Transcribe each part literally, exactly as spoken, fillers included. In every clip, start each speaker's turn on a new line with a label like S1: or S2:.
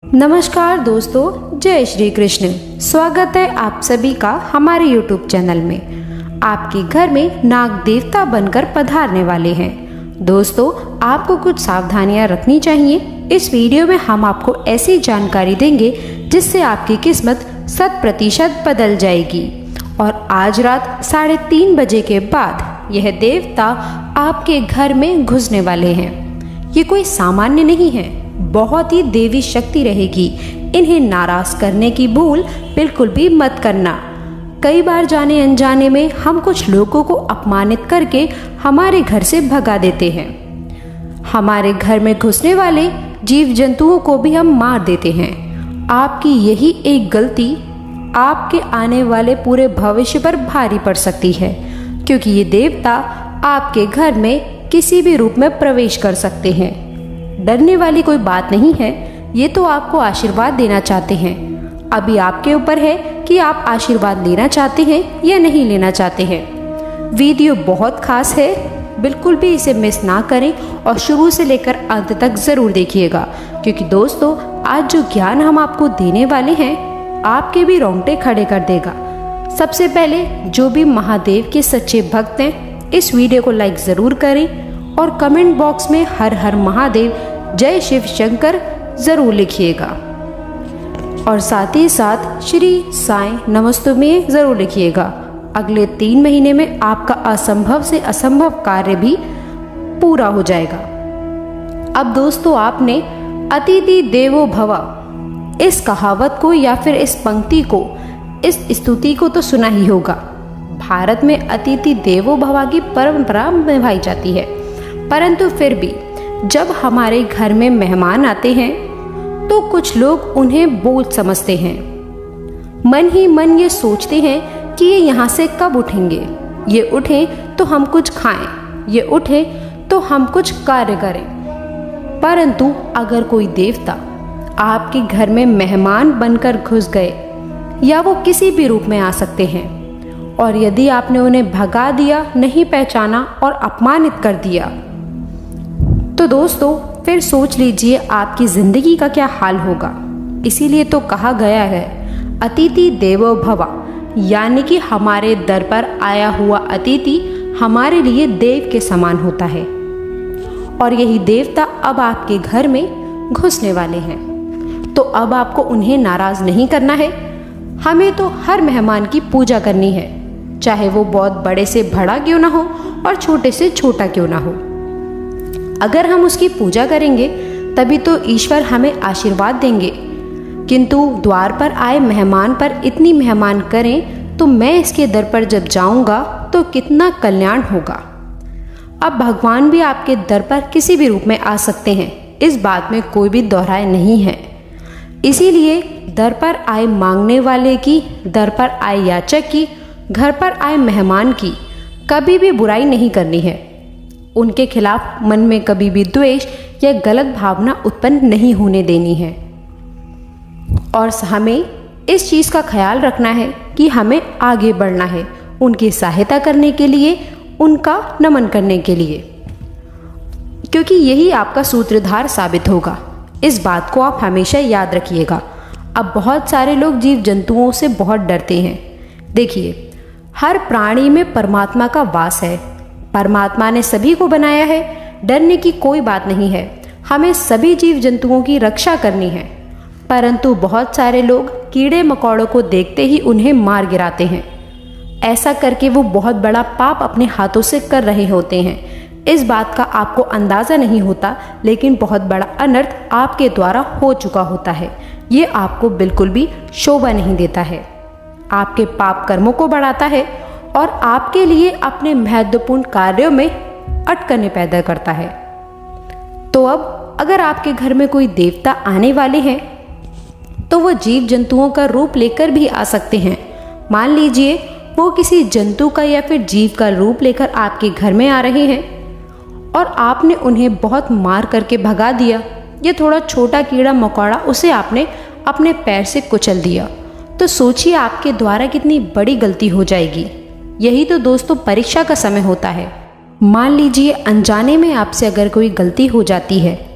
S1: नमस्कार दोस्तों, जय श्री कृष्ण। स्वागत है आप सभी का हमारे यूट्यूब चैनल में। आपके घर में नाग देवता बनकर पधारने वाले हैं। दोस्तों, आपको कुछ सावधानियां रखनी चाहिए। इस वीडियो में हम आपको ऐसी जानकारी देंगे जिससे आपकी किस्मत शत प्रतिशत बदल जाएगी। और आज रात साढ़े तीन बजे के बाद यह देवता आपके घर में घुसने वाले हैं। ये कोई सामान्य नहीं है, बहुत ही देवी शक्ति रहेगी। इन्हें नाराज करने की भूल बिल्कुल भी मत करना। कई बार जाने अनजाने में हम कुछ लोगों को अपमानित करके हमारे घर से भगा देते हैं। हमारे घर में घुसने वाले जीव जंतुओं को भी हम मार देते हैं। आपकी यही एक गलती आपके आने वाले पूरे भविष्य पर भारी पड़ सकती है, क्योंकि ये देवता आपके घर में किसी भी रूप में प्रवेश कर सकते हैं। डरने वाली कोई बात नहीं है, ये तो आपको आशीर्वाद देना चाहते हैं। अभी आपके ऊपर है कि आप आशीर्वाद लेना चाहते हैं या नहीं लेना चाहते हैं। वीडियो बहुत खास है, बिल्कुल भी इसे मिस ना करें और शुरू से लेकर अंत तक जरूर देखिएगा, क्योंकि दोस्तों आज जो ज्ञान हम आपको देने वाले हैं आपके भी रोंगटे खड़े कर देगा। सबसे पहले जो भी महादेव के सच्चे भक्त हैं इस वीडियो को लाइक जरूर करें और कमेंट बॉक्स में हर हर महादेव जय शिव शंकर जरूर लिखिएगा। और साथ ही साथ श्री साईं नमस्तु में जरूर लिखिएगा। अगले तीन महीने में आपका असंभव से असंभव कार्य भी पूरा हो जाएगा। अब दोस्तों, आपने अतिथि देवो भव इस कहावत को या फिर इस पंक्ति को, इस स्तुति को तो सुना ही होगा। भारत में अतिथि देवो भव की परंपरा निभाई जाती है, परंतु फिर भी जब हमारे घर में मेहमान आते हैं तो कुछ लोग उन्हें बोझ समझते हैं। मन ही मन ये सोचते हैं कि ये यहाँ से कब उठेंगे, ये उठे तो हम कुछ खाएं, ये उठे तो हम कुछ कार्य करें। परंतु अगर कोई देवता आपके घर में मेहमान बनकर घुस गए, या वो किसी भी रूप में आ सकते हैं, और यदि आपने उन्हें भगा दिया, नहीं पहचाना और अपमानित कर दिया, तो दोस्तों फिर सोच लीजिए आपकी जिंदगी का क्या हाल होगा। इसीलिए तो कहा गया है अतिथि देवो भव, यानी कि हमारे दर पर आया हुआ अतिथि हमारे लिए देव के समान होता है। और यही देवता अब आपके घर में घुसने वाले हैं। तो अब आपको उन्हें नाराज नहीं करना है। हमें तो हर मेहमान की पूजा करनी है, चाहे वो बहुत बड़े से बड़ा क्यों ना हो और छोटे से छोटा क्यों ना हो। अगर हम उसकी पूजा करेंगे तभी तो ईश्वर हमें आशीर्वाद देंगे। किंतु द्वार पर आए मेहमान पर इतनी मेहमान करें तो मैं इसके दर पर जब जाऊंगा तो कितना कल्याण होगा। अब भगवान भी आपके दर पर किसी भी रूप में आ सकते हैं, इस बात में कोई भी दोहराए नहीं है। इसीलिए दर पर आए मांगने वाले की, दर पर आए याचक की, घर पर आए मेहमान की कभी भी बुराई नहीं करनी है। उनके खिलाफ मन में कभी भी द्वेष या गलत भावना उत्पन्न नहीं होने देनी है। और हमें इस चीज का ख्याल रखना है कि हमें आगे बढ़ना है, उनकी सहायता करने के लिए, उनका नमन करने के लिए, क्योंकि यही आपका सूत्रधार साबित होगा। इस बात को आप हमेशा याद रखिएगा। अब बहुत सारे लोग जीव जंतुओं से बहुत डरते हैं। देखिए, हर प्राणी में परमात्मा का वास है। परमात्मा ने सभी को बनाया है, डरने की कोई बात नहीं है। हमें सभी जीव जंतुओं की रक्षा करनी है। परंतु बहुत सारे लोग कीड़े मकोड़ों को देखते ही उन्हें मार गिराते हैं। ऐसा करके वो बहुत बड़ा पाप अपने हाथों से कर रहे होते हैं। इस बात का आपको अंदाजा नहीं होता, लेकिन बहुत बड़ा अनर्थ आपके द्वारा हो चुका होता है। ये आपको बिल्कुल भी शोभा नहीं देता है, आपके पाप कर्मों को बढ़ाता है और आपके लिए अपने महत्वपूर्ण कार्यों में अटकने पैदा करता है। तो अब अगर आपके घर में कोई देवता आने वाले हैं तो वो जीव जंतुओं का रूप लेकर भी आ सकते हैं। मान लीजिए वो किसी जंतु का या फिर जीव का रूप लेकर आपके घर में आ रहे हैं और आपने उन्हें बहुत मार करके भगा दिया। ये थोड़ा छोटा कीड़ा मकोड़ा, उसे आपने अपने पैर से कुचल दिया, तो सोचिए आपके द्वारा कितनी बड़ी गलती हो जाएगी। यही तो दोस्तों परीक्षा का समय होता है। मान लीजिए अनजाने में आपसे अगर कोई गलती हो जाती है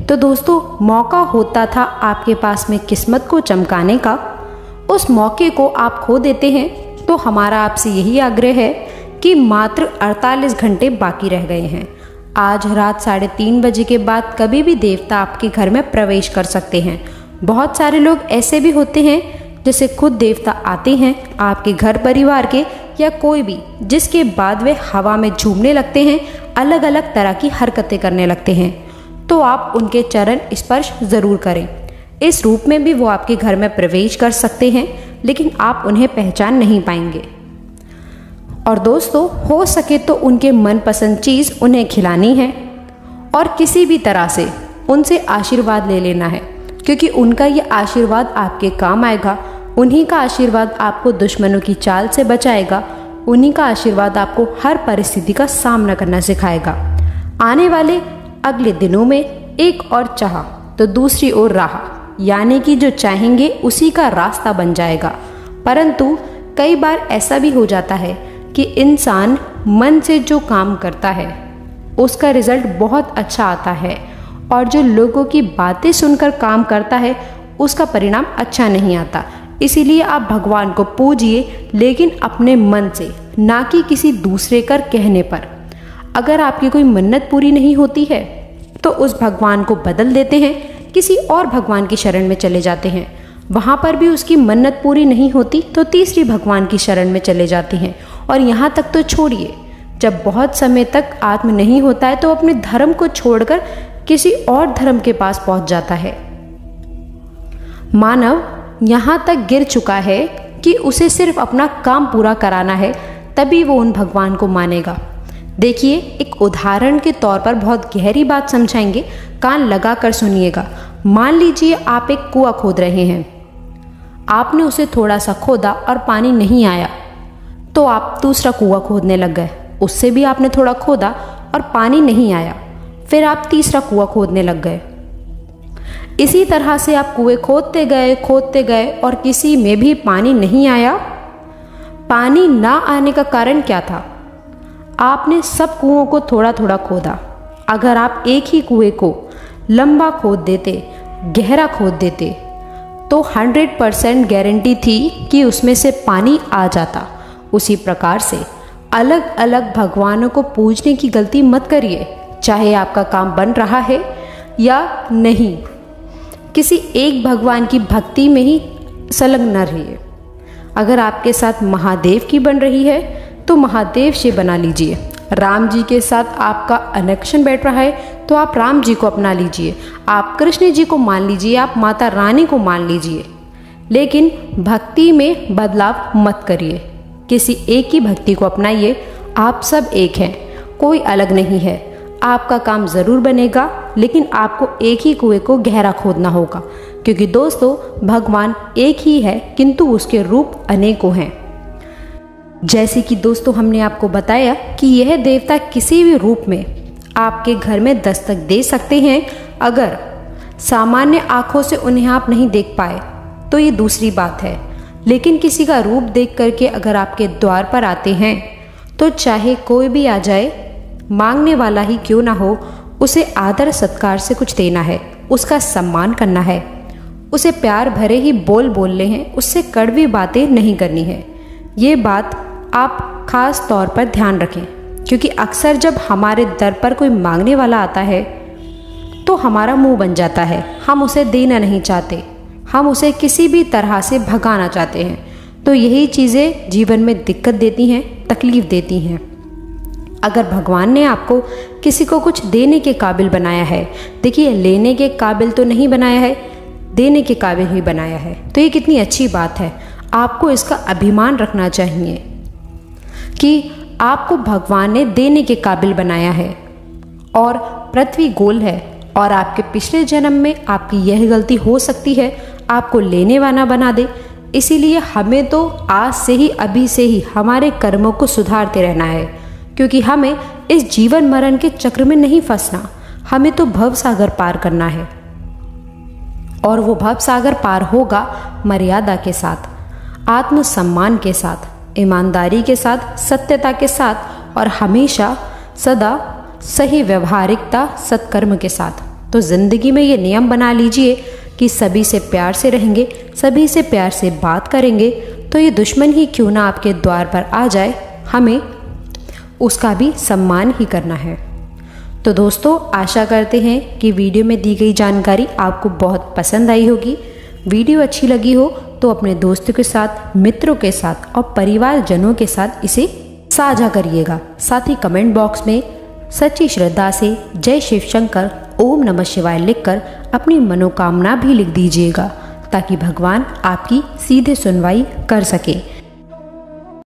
S1: तो दोस्तों, मौका होता था आपके पास में किस्मत को चमकाने का, उस मौके को आप खो देते हैं। तो हमारा आपसे यही आग्रह है कि मात्र अड़तालीस घंटे बाकी रह गए हैं। आज रात साढ़े तीन बजे के बाद कभी भी देवता आपके घर में प्रवेश कर सकते हैं। बहुत सारे लोग ऐसे भी होते हैं जैसे खुद देवता आते हैं आपके घर परिवार के या कोई भी, जिसके बाद वे हवा में झूमने लगते हैं, अलग अलग तरह की हरकतें करने लगते हैं। तो आप उनके चरण स्पर्श ज़रूर करें। इस रूप में भी वो आपके घर में प्रवेश कर सकते हैं, लेकिन आप उन्हें पहचान नहीं पाएंगे। और दोस्तों, हो सके तो उनके मनपसंद चीज़ उन्हें खिलानी है और किसी भी तरह से उनसे आशीर्वाद ले लेना है, क्योंकि उनका ये आशीर्वाद आपके काम आएगा। उन्हीं का आशीर्वाद आपको दुश्मनों की चाल से बचाएगा। उन्हीं का आशीर्वाद आपको हर परिस्थिति का सामना करना सिखाएगा। आने वाले अगले दिनों में एक और चाह तो दूसरी ओर राह, यानी कि जो चाहेंगे उसी का रास्ता बन जाएगा। परंतु कई बार ऐसा भी हो जाता है कि इंसान मन से जो काम करता है उसका रिजल्ट बहुत अच्छा आता है, और जो लोगों की बातें सुनकर काम करता है उसका परिणाम अच्छा नहीं आता। इसीलिए आप भगवान को पूजिए, लेकिन अपने मन से, ना कि किसी दूसरे कर कहने पर। अगर आपकी कोई मन्नत पूरी नहीं होती है तो उस भगवान को बदल देते हैं, किसी और भगवान की शरण में चले जाते हैं। वहाँ पर भी उसकी मन्नत पूरी नहीं होती तो तीसरी भगवान की शरण में चले जाते हैं। और यहाँ तक तो छोड़िए, जब बहुत समय तक आत्म नहीं होता है तो अपने धर्म को छोड़कर किसी और धर्म के पास पहुंच जाता है। मानव यहाँ तक गिर चुका है कि उसे सिर्फ अपना काम पूरा कराना है, तभी वो उन भगवान को मानेगा। देखिए, एक उदाहरण के तौर पर बहुत गहरी बात समझाएंगे, कान लगा कर सुनिएगा। मान लीजिए आप एक कुआं खोद रहे हैं। आपने उसे थोड़ा सा खोदा और पानी नहीं आया, तो आप दूसरा कुआं खोदने लग गए। उससे भी आपने थोड़ा खोदा और पानी नहीं आया, फिर आप तीसरा कुआं खोदने लग गए। इसी तरह से आप कुएं खोदते गए खोदते गए और किसी में भी पानी नहीं आया। पानी ना आने का कारण क्या था? आपने सब कुओं को थोड़ा थोड़ा खोदा। अगर आप एक ही कुएं को लंबा खोद देते, गहरा खोद देते, तो हंड्रेड परसेंट गारंटी थी कि उसमें से पानी आ जाता। उसी प्रकार से अलग अलग भगवानों को पूजने की गलती मत करिए, चाहे आपका काम बन रहा है या नहीं। किसी एक भगवान की भक्ति में ही संलग्न न रहिए। अगर आपके साथ महादेव की बन रही है तो महादेव से बना लीजिए। राम जी के साथ आपका कनेक्शन बैठ रहा है तो आप राम जी को अपना लीजिए। आप कृष्ण जी को मान लीजिए, आप माता रानी को मान लीजिए, लेकिन भक्ति में बदलाव मत करिए। किसी एक ही भक्ति को अपनाइए। आप सब एक हैं, कोई अलग नहीं है। आपका काम ज़रूर बनेगा, लेकिन आपको एक ही कुएं को गहरा खोदना होगा, क्योंकि दोस्तों, भगवान एक ही है किंतु उसके रूप अनेकों हैं। जैसे कि दोस्तों हमने आपको बताया कि यह देवता किसी भी रूप में आपके घर में दस्तक दे सकते हैं। अगर सामान्य आंखों से उन्हें आप नहीं देख पाए तो ये दूसरी बात है, लेकिन किसी का रूप देख करके अगर आपके द्वार पर आते हैं तो चाहे कोई भी आ जाए, मांगने वाला ही क्यों ना हो, उसे आदर सत्कार से कुछ देना है, उसका सम्मान करना है, उसे प्यार भरे ही बोल बोलने हैं, उससे कड़वी बातें नहीं करनी है। ये बात आप खास तौर पर ध्यान रखें, क्योंकि अक्सर जब हमारे दर पर कोई मांगने वाला आता है तो हमारा मुंह बन जाता है। हम उसे देना नहीं चाहते, हम उसे किसी भी तरह से भगाना चाहते हैं। तो यही चीज़ें जीवन में दिक्कत देती हैं, तकलीफ देती हैं। अगर भगवान ने आपको किसी को कुछ देने के काबिल बनाया है, देखिए लेने के काबिल तो नहीं बनाया है, देने के काबिल ही बनाया है, तो ये कितनी अच्छी बात है। आपको इसका अभिमान रखना चाहिए कि आपको भगवान ने देने के काबिल बनाया है। और पृथ्वी गोल है और आपके पिछले जन्म में आपकी यह गलती हो सकती है आपको लेने वाला बना दे। इसीलिए हमें तो आज से ही, अभी से ही हमारे कर्मों को सुधारते रहना है, क्योंकि हमें इस जीवन मरण के चक्र में नहीं फंसना। हमें तो भव सागर पार करना है, और वो भव सागर पार होगा मर्यादा के साथ, आत्मसम्मान के साथ, ईमानदारी के साथ, सत्यता के साथ, और हमेशा सदा सही व्यवहारिकता, सत्कर्म के साथ। तो ज़िंदगी में ये नियम बना लीजिए कि सभी से प्यार से रहेंगे, सभी से प्यार से बात करेंगे, तो ये दुश्मन ही क्यों ना आपके द्वार पर आ जाए, हमें उसका भी सम्मान ही करना है। तो दोस्तों, आशा करते हैं कि वीडियो में दी गई जानकारी आपको बहुत पसंद आई होगी। वीडियो अच्छी लगी हो तो अपने दोस्तों के साथ, मित्रों के साथ और परिवारजनों के साथ इसे साझा करिएगा। साथ ही कमेंट बॉक्स में सच्ची श्रद्धा से जय शिव शंकर, ओम नमः शिवाय लिखकर अपनी मनोकामना भी लिख दीजिएगा, ताकि भगवान आपकी सीधे सुनवाई कर सके।